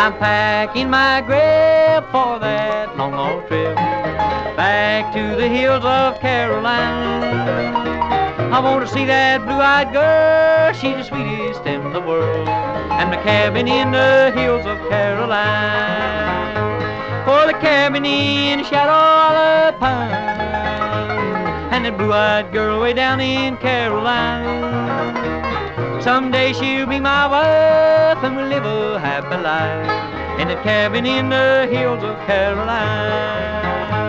I'm packing my grip for that long, long trip back to the hills of Caroline. I want to see that blue-eyed girl, she's the sweetest in the world, and the cabin in the hills of Caroline. For the cabin in the shadow of the pine, and the blue-eyed girl way down in Caroline. Someday she'll be my wife, and we'll live a happy life in the cabin in the hills of Caroline.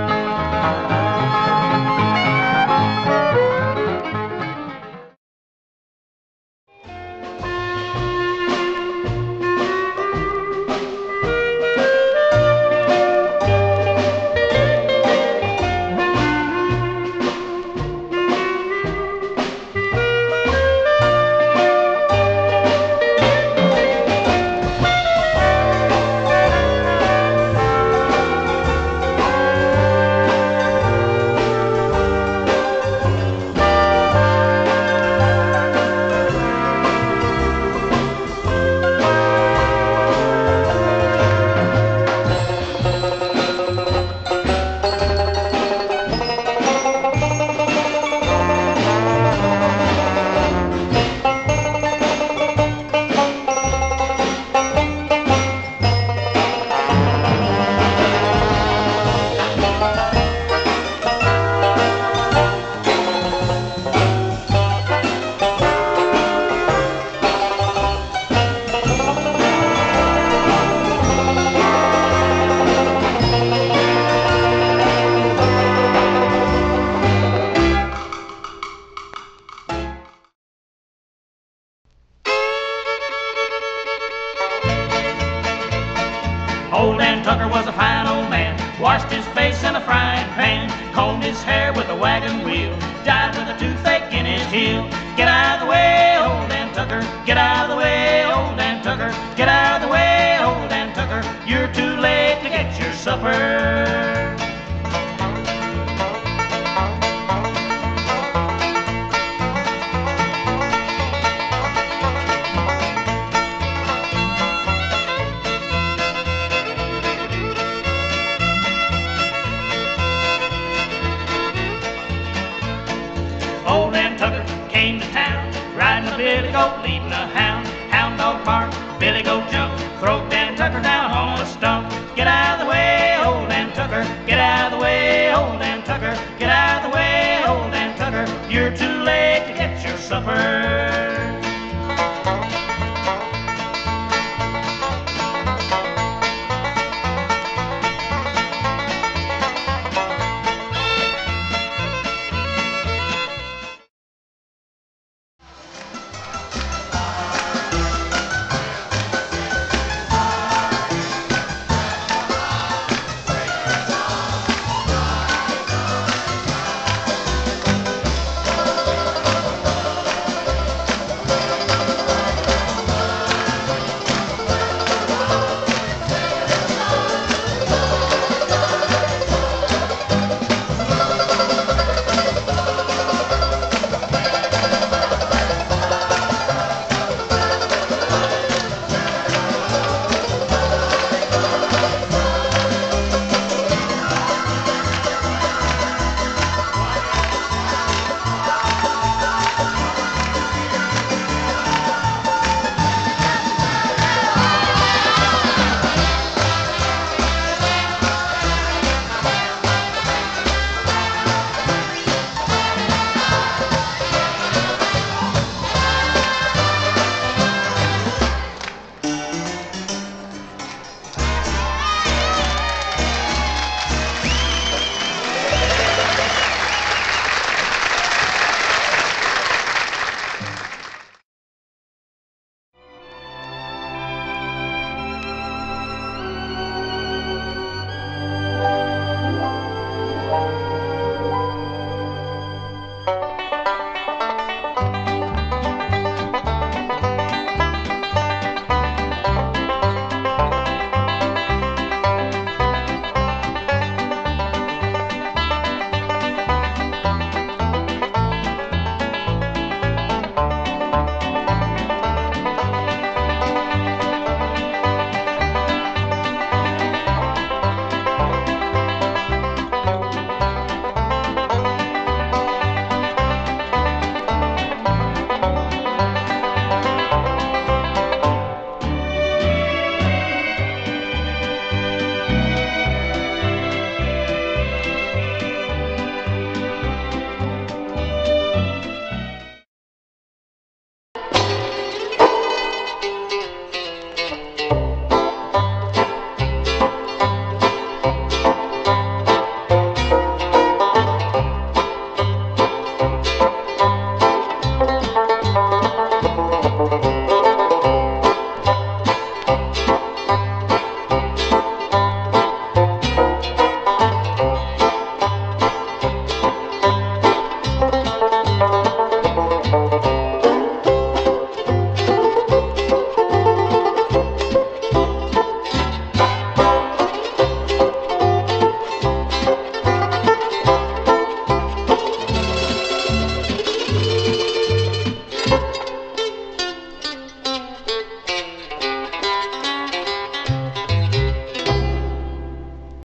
Old Dan Tucker was a fine old man, washed his face in a frying pan, combed his hair with a wagon wheel, died with a toothache in his heel. Get out of the way, old Dan Tucker, get out of the way, old Dan Tucker, get out of the way, old Dan Tucker, you're too late to get your supper. Old Dan Tucker came to town, riding a billy goat, leading a hound. Hound dog bark, billy goat jump, throw Dan Tucker down on a stump. Get out of the way, old Dan Tucker, get out of the way, old Dan Tucker, get out of the way, old Dan Tucker, you're too late to get your supper.